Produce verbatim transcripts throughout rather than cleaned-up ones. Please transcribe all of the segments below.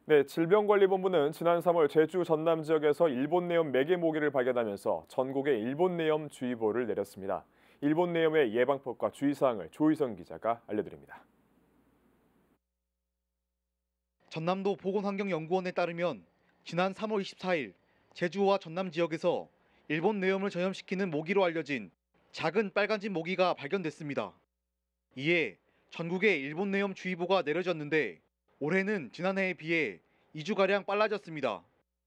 네, 질병관리본부는 지난 삼월 제주 전남 지역에서 일본 뇌염 매개 모기를 발견하면서 전국에 일본 뇌염 주의보를 내렸습니다. 일본 뇌염의 예방법과 주의사항을 조희성 기자가 알려드립니다. 전남도 보건환경연구원에 따르면 지난 삼월 이십사일 제주와 전남 지역에서 일본 뇌염을 전염시키는 모기로 알려진 작은 빨간집 모기가 발견됐습니다. 이에 전국에 일본 뇌염 주의보가 내려졌는데 올해는 지난해에 비해 이 주가량 빨라졌습니다.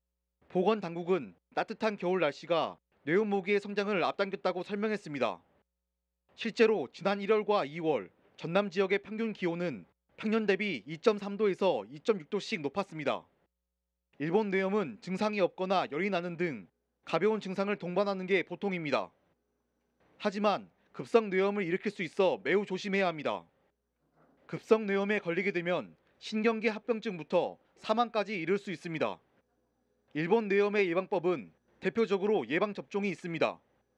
보건당국은 따뜻한 겨울 날씨가 뇌염 모기의 성장을 앞당겼다고 설명했습니다. 실제로 지난 일월과 이월 전남 지역의 평균 기온은 평년 대비 이 점 삼 도에서 이 점 육 도씩 높았습니다. 일본 뇌염은 증상이 없거나 열이 나는 등 가벼운 증상을 동반하는 게 보통입니다. 하지만 급성 뇌염을 일으킬 수 있어 매우 조심해야 합니다. 급성 뇌염에 걸리게 되면 신경계 합병증부터 사망까지 이를 수 있습니다. 일본 뇌염의 예방법은 대표적으로 예방접종이 있습니다.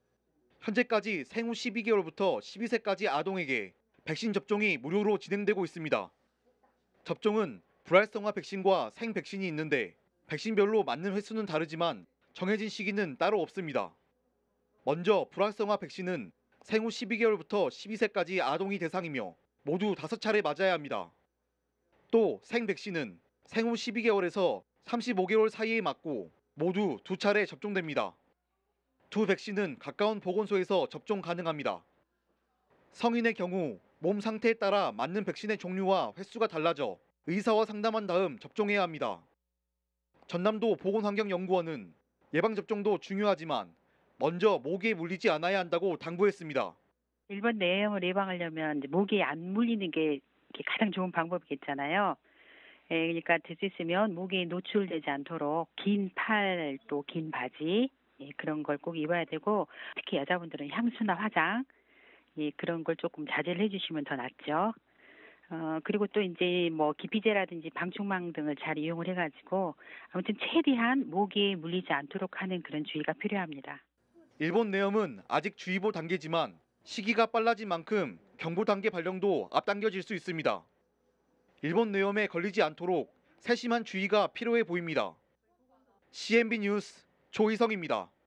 현재까지 생후 십이 개월부터 십이 세까지 아동에게 백신 접종이 무료로 진행되고 있습니다. 접종은 불활성화 백신과 생백신이 있는데 백신별로 맞는 횟수는 다르지만 정해진 시기는 따로 없습니다. 먼저 불활성화 백신은 생후 십이 개월부터 십이 세까지 아동이 대상이며 모두 다섯 차례 맞아야 합니다. 또 생백신은 생후 십이 개월에서 삼십오 개월 사이에 맞고 모두 두 차례 접종됩니다. 두 백신은 가까운 보건소에서 접종 가능합니다. 성인의 경우 몸 상태에 따라 맞는 백신의 종류와 횟수가 달라져 의사와 상담한 다음 접종해야 합니다. 전남도 보건환경연구원은 예방접종도 중요하지만 먼저 모기에 물리지 않아야 한다고 당부했습니다. 일본 뇌염을 예방하려면 이제 모기에 안 물리는 게 가장 좋은 방법이겠잖아요. 예, 그러니까 될 수 있으면 모기에 노출되지 않도록 긴 팔 또 긴 바지 예, 그런 걸 꼭 입어야 되고 특히 여자분들은 향수나 화장 예, 그런 걸 조금 자제를 해주시면 더 낫죠. 어, 그리고 또 이제 뭐 기피제라든지 방충망 등을 잘 이용을 해가지고 아무튼 최대한 모기에 물리지 않도록 하는 그런 주의가 필요합니다. 일본 뇌염은 아직 주의보 단계지만 시기가 빨라진 만큼 경보 단계 발령도 앞당겨질 수 있습니다. 일본 뇌염에 걸리지 않도록 세심한 주의가 필요해 보입니다. 씨엔비 뉴스 조희성입니다.